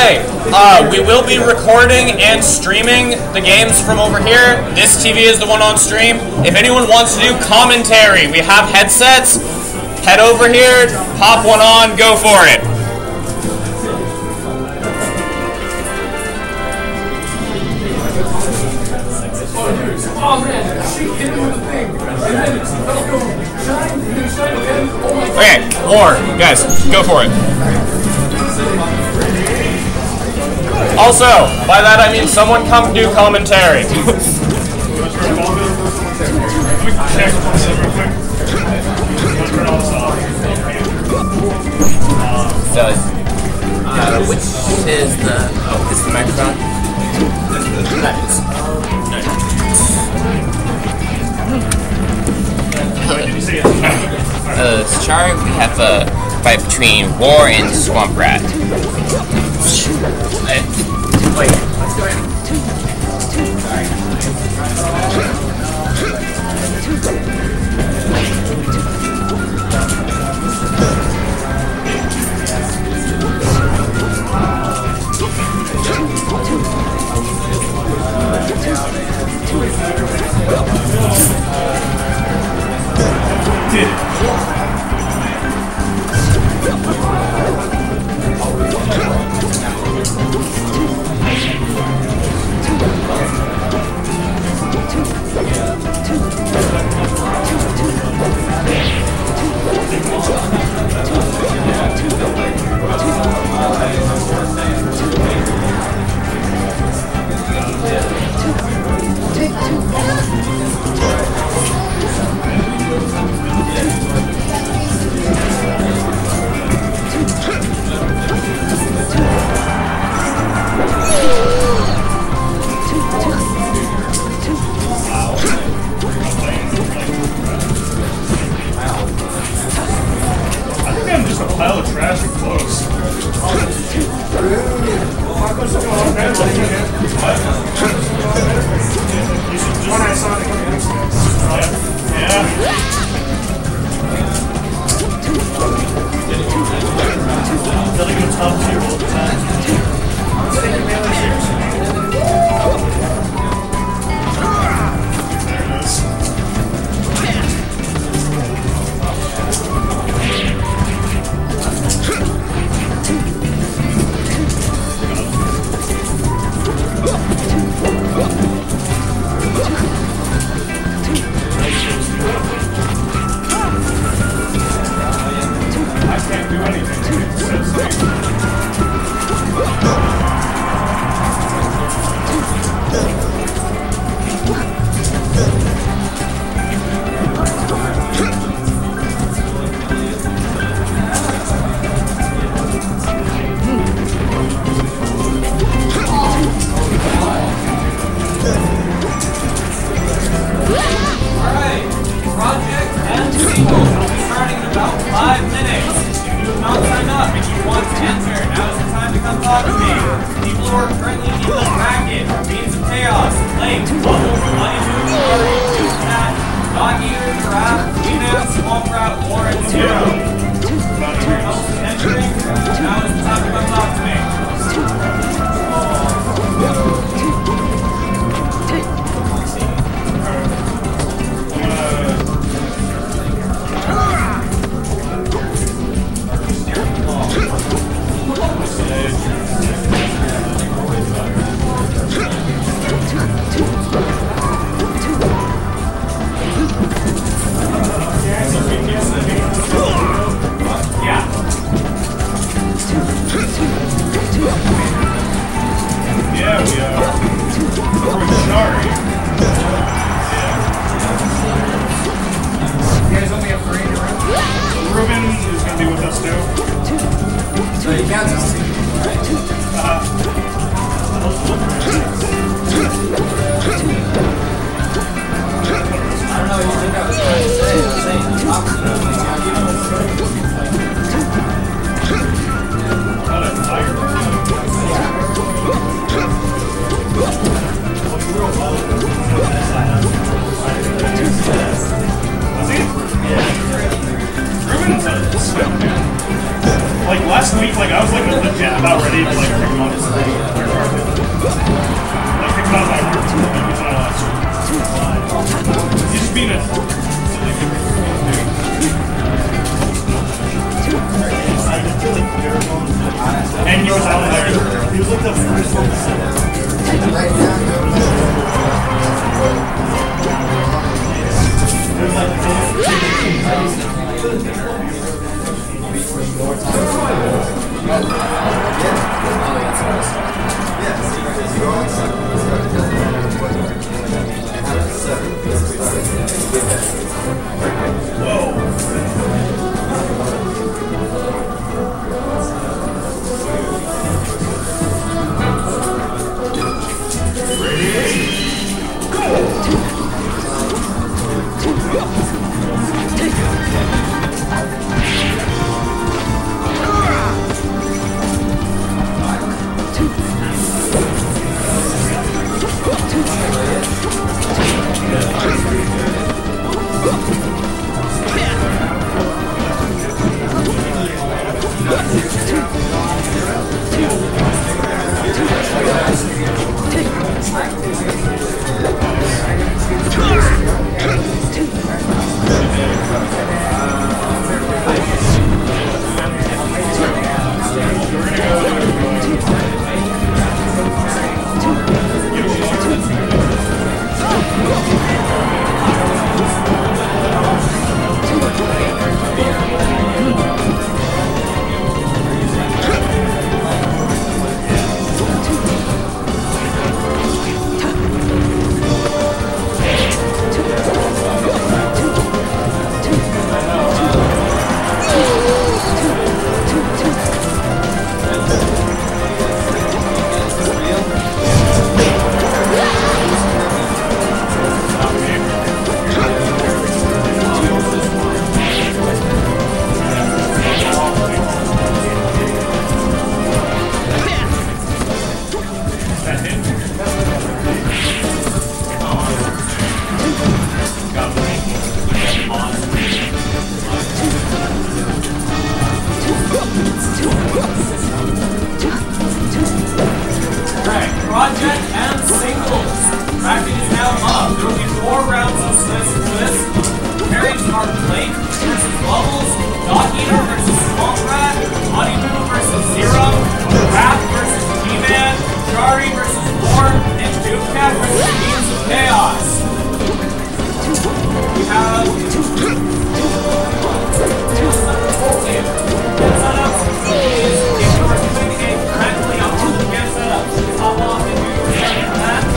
Okay, we will be recording and streaming the games from over here. This TV is the one on stream. If anyone wants to do commentary, we have headsets. Head over here, pop one on, go for it. Oh man, she hit me with the thing, and then it felt go shine, and then shine again. Oh my god. Okay, war, guys, go for it. Also, by that I mean someone come do commentary. So, which is the... Oh, this is the microphone? That is. Char, we have a fight between War and Swamp Rat. Wait, let's go ahead. And he was out there. He was like the first one to say Project and singles. Bracket is now up. There will be 4 rounds of this. Carries are Blake versus Bubbles, Dog Eater versus Swamp Rat, Honeydew versus Zero, Wrath versus G-Man, Jari versus War, and Dukecat versus Beams of Chaos. We have if you are doing a correctly uploaded game setup, hop off and do that.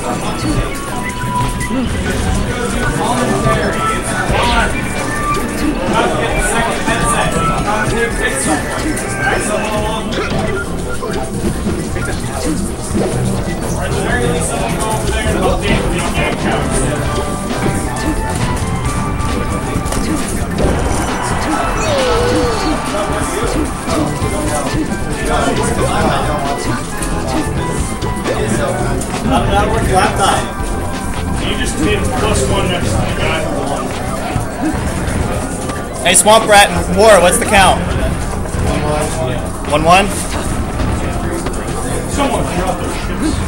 That'll work laptop. You just did +1 next to the guy who won. Hey, Swamp Rat and War, what's the count? 1-1? Someone drop their ships.